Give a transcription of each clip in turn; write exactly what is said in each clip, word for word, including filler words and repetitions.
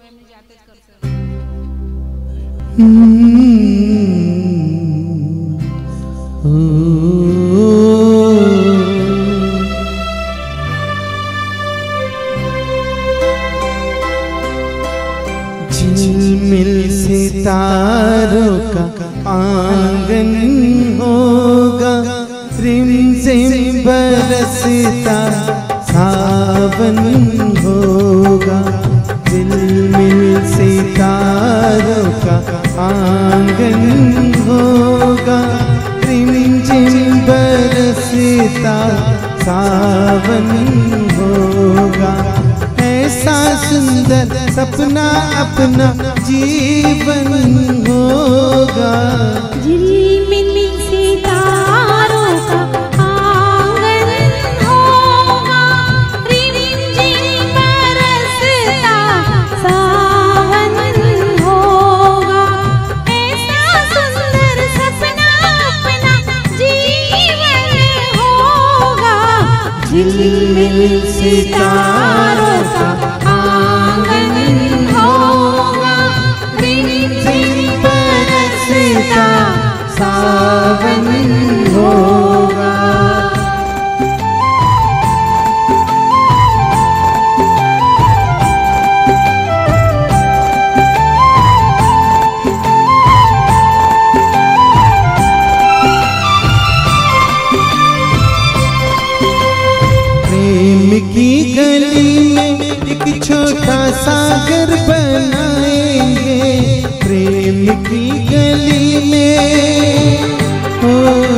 એમની જાતે જ કરશે. झिलमिल सितारों का आंगन होगा, रिमझिम बरसता सावन होगा. झिलमिल सितारों का आंगन होगा, रिमझिम बरसता सावन होगा. ऐसा सुंदर सपना अपना जीवन होगा. झिलमिल सितारों का आंगन होगा, रिमझिम बरसता सावन होगा. ऐसा सुंदर सपना अपना जीवन होगा. झिलमिल सितारों का आंगन होगा, रिमझिम बरसता सावन होगा. प्रेम की गली में एक छोटा सा घर बनाएंगे. प्रेम की गली में हो,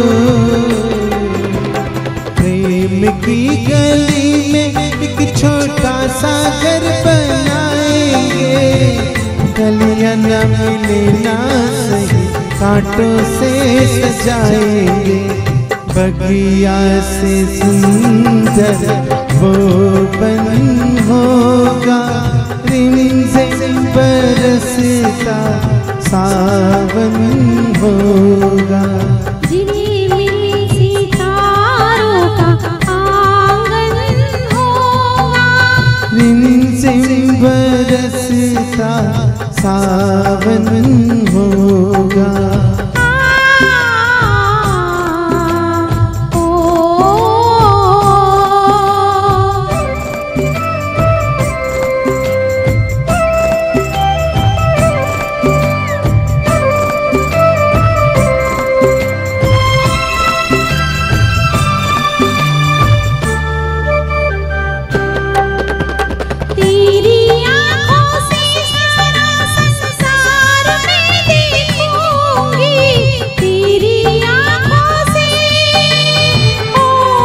प्रेम की गली में एक छोटा सा घर बनाएंगे. गलियां न मिले ना सही, कांटों से सजाएंगे. बगिया से सुंदर वो बन होगा, रिमझिम बरसता सावन होगा. झिलमिल सितारों का आंगन होगा, रिमझिम बरसता सावन होगा. तेरी आँखों से सारा संसार मैं देखूंगी. तेरी आँखों से ओ,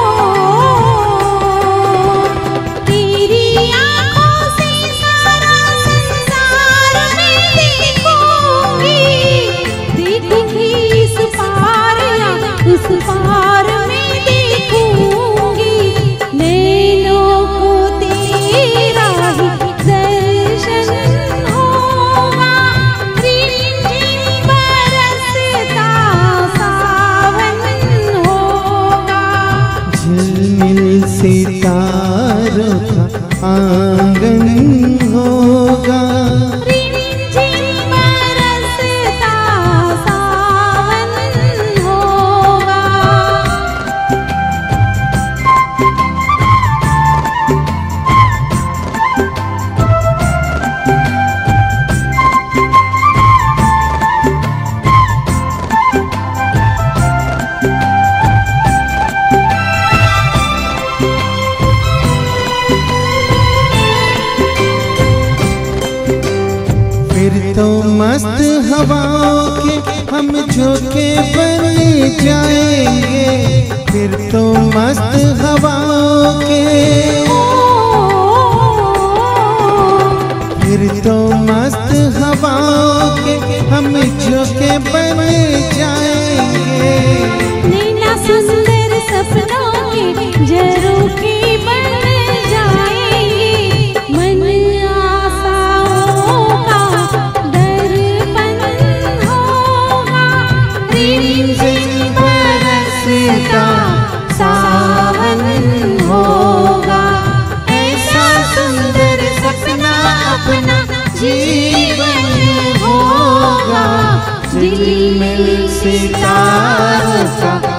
तेरी आँखों से सारा संसार मैं देखूंगी. देखूंगी इस पार या उस पार मैं देखूंगी. नैनों को तेरा ही दर्शन होगा, रिमझिम बरसता सावन होगा. झिलमिल सितारों का आंगन होगा, रिमझिम बरसता सावन होगा. फिर तो मस्त हवाओं के हम झोंके बन जाएंगे. फिर तो मस्त हवाओं के, फिर तो मस्त हवाओं के हम झोंके बन जाएंगे. नैना सुंदर सपनों के झरोखे बन जाएंगे. मन आशाओं का दर्पण होगा, रिमझिम बरसता सावन होगा. ऐसा सुंदर सपना अपना जीवन होगा, दिल में सितारों का